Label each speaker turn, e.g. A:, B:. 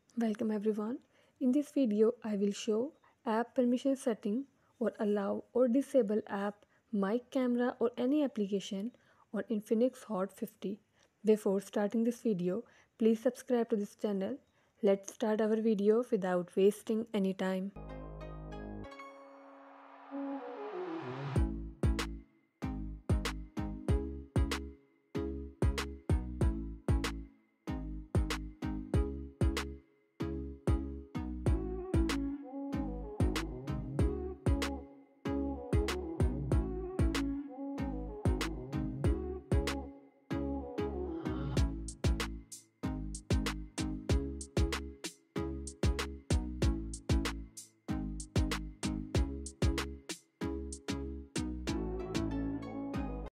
A: Welcome everyone. In this video, I will show app permission setting or allow or disable app, mic camera or any application on Infinix Hot 50. Before starting this video, please subscribe to this channel. Let's start our video without wasting any time.